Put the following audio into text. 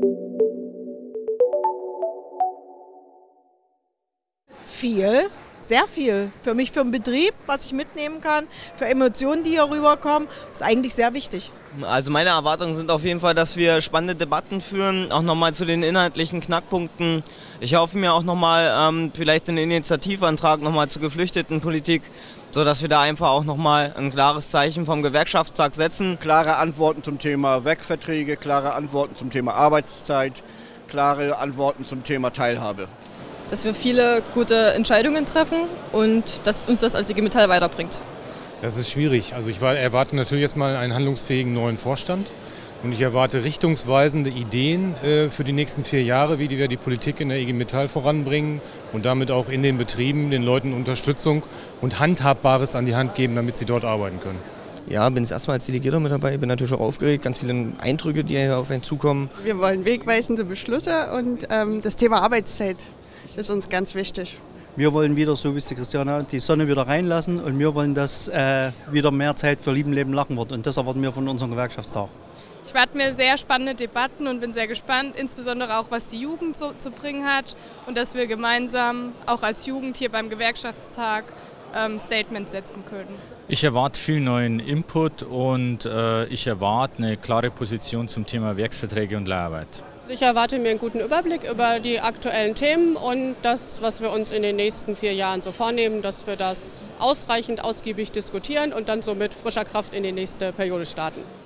Viel, sehr viel. Für mich, für den Betrieb, was ich mitnehmen kann, für Emotionen, die hier rüberkommen, ist eigentlich sehr wichtig. Also meine Erwartungen sind auf jeden Fall, dass wir spannende Debatten führen, auch nochmal zu den inhaltlichen Knackpunkten. Ich hoffe mir auch nochmal vielleicht einen Initiativantrag nochmal zur Geflüchtetenpolitik, sodass wir da einfach auch nochmal ein klares Zeichen vom Gewerkschaftstag setzen. Klare Antworten zum Thema Werkverträge, klare Antworten zum Thema Arbeitszeit, klare Antworten zum Thema Teilhabe. Dass wir viele gute Entscheidungen treffen und dass uns das als IG Metall weiterbringt. Das ist schwierig. Also ich erwarte natürlich erstmal einen handlungsfähigen neuen Vorstand und ich erwarte richtungsweisende Ideen für die nächsten 4 Jahre, wie wir die Politik in der IG Metall voranbringen und damit auch in den Betrieben den Leuten Unterstützung und Handhabbares an die Hand geben, damit sie dort arbeiten können. Ja, bin jetzt erstmal als Delegierter mit dabei, bin natürlich auch aufgeregt, ganz viele Eindrücke, die hier auf einen zukommen. Wir wollen wegweisende Beschlüsse und das Thema Arbeitszeit ist uns ganz wichtig. Wir wollen wieder, so wie es die Christiane, die Sonne wieder reinlassen und wir wollen, dass wieder mehr Zeit für Lieben, Leben, Lachen wird und das erwarten wir von unserem Gewerkschaftstag. Ich warte mir sehr spannende Debatten und bin sehr gespannt, insbesondere auch, was die Jugend so zu bringen hat und dass wir gemeinsam auch als Jugend hier beim Gewerkschaftstag Statements setzen können. Ich erwarte viel neuen Input und ich erwarte eine klare Position zum Thema Werksverträge und Leiharbeit. Ich erwarte mir einen guten Überblick über die aktuellen Themen und das, was wir uns in den nächsten 4 Jahren so vornehmen, dass wir das ausreichend ausgiebig diskutieren und dann so mit frischer Kraft in die nächste Periode starten.